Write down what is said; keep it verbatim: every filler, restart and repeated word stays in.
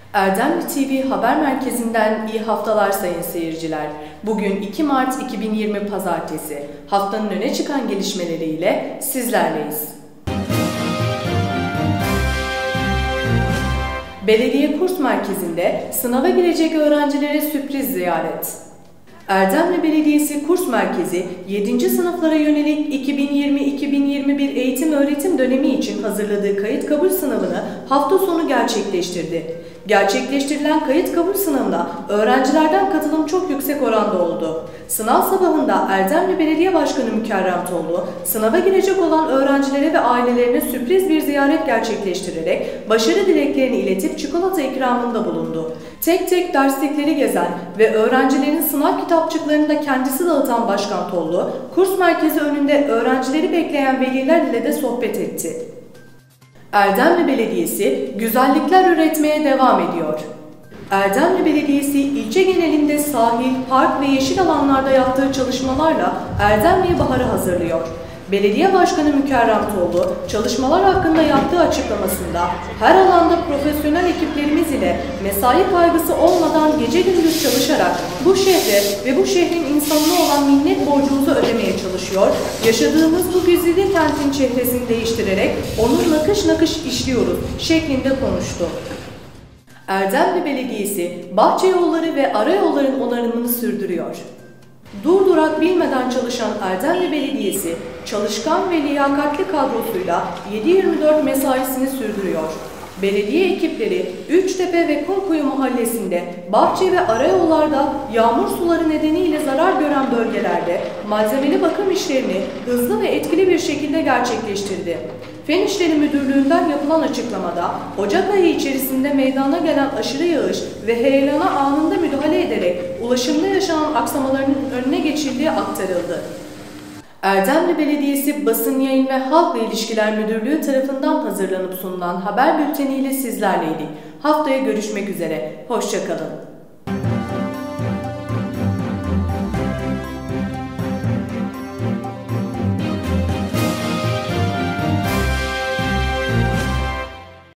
Erdemli T V Haber Merkezi'nden iyi haftalar sayın seyirciler. Bugün iki Mart iki bin yirmi Pazartesi. Haftanın öne çıkan gelişmeleriyle sizlerleyiz. Belediye Kurs Merkezi'nde sınava girecek öğrencilere sürpriz ziyaret. Erdemli Belediyesi Kurs Merkezi, yedinci sınıflara yönelik iki bin yirmi iki bin yirmi bir eğitim öğretim dönemi için hazırladığı kayıt kabul sınavını hafta sonu gerçekleştirdi. Gerçekleştirilen kayıt kabul sınavına öğrencilerden katılım çok yüksek oranda oldu. Sınav sabahında Erdemli Belediye Başkanı Mükerrem Tollu, sınava girecek olan öğrencilere ve ailelerine sürpriz bir ziyaret gerçekleştirerek başarı dileklerini iletip çikolata ikramında bulundu. Tek tek derslikleri gezen ve öğrencilerin sınav kitapçıklarını da kendisi dağıtan Başkan Tollu, kurs merkezi önünde öğrencileri bekleyen veliler ile de sohbet etti. Erdemli Belediyesi güzellikler üretmeye devam ediyor. Erdemli Belediyesi ilçe genelinde sahil, park ve yeşil alanlarda yaptığı çalışmalarla Erdemli'ye baharı hazırlıyor. Belediye Başkanı Mükerrem Tollu, çalışmalar hakkında yaptığı açıklamasında her alanda profesyonel ekiplerimiz ile mesai kaygısı olmadan gece gündüz çalışarak bu şehre ve bu şehrin insanına olan minnet borcumuzu ödemeye çalışıyor, yaşadığımız bu güzide kentin çehresini değiştirerek onu nakış nakış işliyoruz şeklinde konuştu. Erdemli Belediyesi, bahçe yolları ve ara yolların onarımını sürdürüyor. Durdurak bilmeden çalışan Erdemli Belediyesi, çalışkan ve liyakatli kadrosuyla yedi yirmi dört mesaisini sürdürüyor. Belediye ekipleri Üçtepe ve Kumkuyu mahallesinde bahçe ve arayollarda yağmur suları nedeniyle zarar gören bölgelerde malzemeli bakım işlerini hızlı ve etkili bir şekilde gerçekleştirdi. Fen İşleri Müdürlüğü'nden yapılan açıklamada Ocak ayı içerisinde meydana gelen aşırı yağış ve heyelana anında müdahale ederek ulaşımda yaşanan aksamaların önüne geçildiği aktarıldı. Erdemli Belediyesi Basın Yayın ve Halkla İlişkiler Müdürlüğü tarafından hazırlanıp sunulan haber bülteniyle sizlerleydik. Haftaya görüşmek üzere. Hoşça kalın.